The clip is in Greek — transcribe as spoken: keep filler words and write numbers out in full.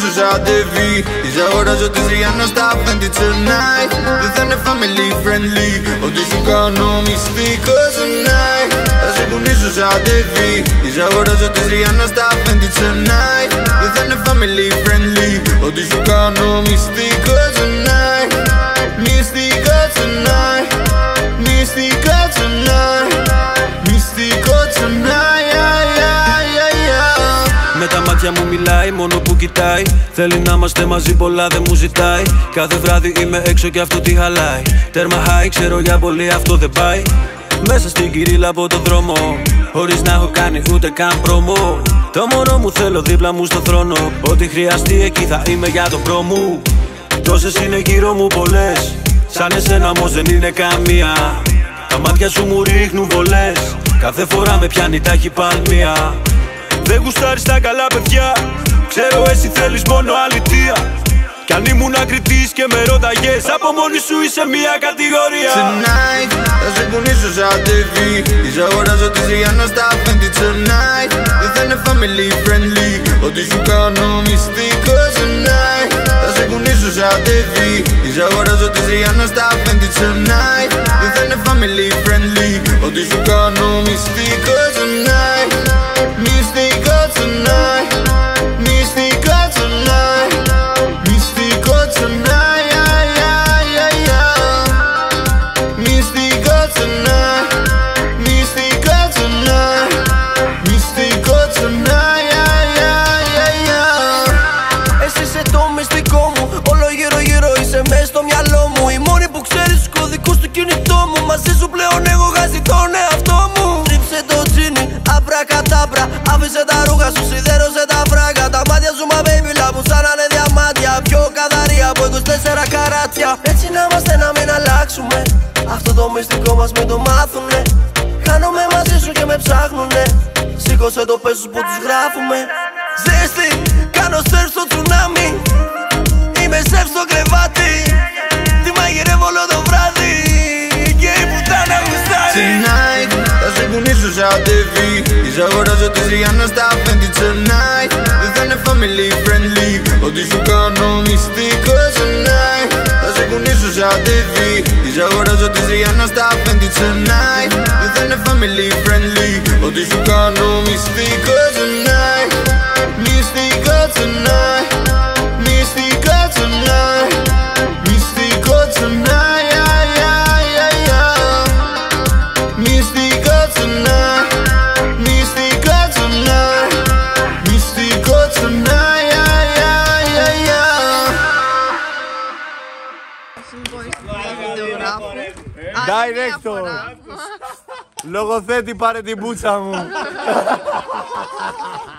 ξεκουνήσω σαν τεβί. Της αγοράζω της Ριάννα στα Fenty tonight. Δεν θα είναι family friendly, ότι σου κάνω μυστικό tonight. Θα ξεκουνήσω σαν τεβί. Της αγοράζω της Ριάννα στα Fenty tonight. Δεν θα είναι family friendly, ότι σου κάνω μυστικό tonight. Μυστικό tonight. Μυστικό tonight. Μυστικό tonight, yeah, yeah, yeah, yeah. Με τα μάτια μου μιλάει, μόνο που κοιτάει. Θέλει να είμαστε μαζί, πολλά δεν μου ζητάει. Κάθε βράδυ είμαι έξω και αυτό τι χαλάει. Τέρμα high, ξέρω για πολύ αυτό δεν πάει. Μέσα στην κυρίλα από το δρόμο, χωρίς να έχω κάνει ούτε καν πρόμο. Το μόνο μου θέλω δίπλα μου στο θρόνο. Ό,τι χρειαστεί εκεί θα είμαι για το πρό μου. Τόσες είναι γύρω μου πολλές, σαν εσένα όμως δεν είναι καμία. Τα μάτια σου μου ρίχνουν βολές, κάθε φορά με πιάνει ταχυπαλμία. Δεν γουστάρεις τα καλά παιδιά, ξέρω εσύ θέλεις μόνο αλήθεια. Κι αν ήμουν ακριτής και με ρώταγες, από μόνη σου είσαι μια κατηγορία. Tonight, θα σε κουνήσω σαν τεβί. Της αγοράζω της Ριάννα στα Fenty tonight. Δεν θα είναι family friendly, ότι σου κάνω μυστικό tonight. Θα σε κουνήσω σαν τεβί. Της αγοράζω της Ριάννα στα Fenty tonight. Δεν θα είναι family friendly, ότι σου κάνω μυστικό tonight. Μυστικό tonight. Μυστικό tonight. Μυστικό tonight, yeah, yeah, yeah, yeah. Μυστικό tonight. Μυστικό tonight. Μυστικό tonight, yeah, yeah, yeah, yeah. Εσύ είσαι το μυστικό μου, όλο γύρω γύρω είσαι μες στο μυαλό μου. Η μόνη που ξέρεις τους κωδικούς του κινητό μου. Μαζί σου πλέον έχω χάσει τον εαυτό μου. Τρίψε το τζίνι, αμπρακατάμπρα. Άφησε τα ρούχα σου, σιδέρωσε τα φράγκα. Τα μάτια σου μα baby λάβουν σαν να είναι διαμάντια. Πιο καθαρή από είκοσι τέσσερα καράτια. Έτσι να είμαστε να μην αλλάξουμε. Αυτό το μυστικό μας μην το μάθουνε. Χάνομαι μαζί σου και με ψάχνουνε. Σήκωσε το πες τους που τους γράφουμε. Ζέστη, κάνω σερφ στο τσουνάμι. Είμαι σερφ στο κρεβάτι. Τη μαγειρεύω όλο το βράδυ. Και η πουτάνα γουστάρει. Tonight, θα σε κουνήσω σαν τεβί. Της αγοράζω της Ριάννα στα Fenty tonight. Δεν θα είναι family friendly, ότι σου κάνω μυστικό tonight. Θα σε κουνήσω σαν τεβί. Της αγοράζω της Ριάννα στα Fenty tonight. Δεν θα είναι family friendly, ότι σου κάνω μυστικό tonight. Μυστικό tonight. Μυστικό tonight. Μυστικό tonight, yeah, yeah, yeah, yeah. Μυστικό tonight. Μυστικό tonight. Μυστικό tonight, yeah, yeah, yeah, yeah. Sinboy στο βιντεογράφο. Director. Λογοθέτη, πάρε την μπούτσα μου.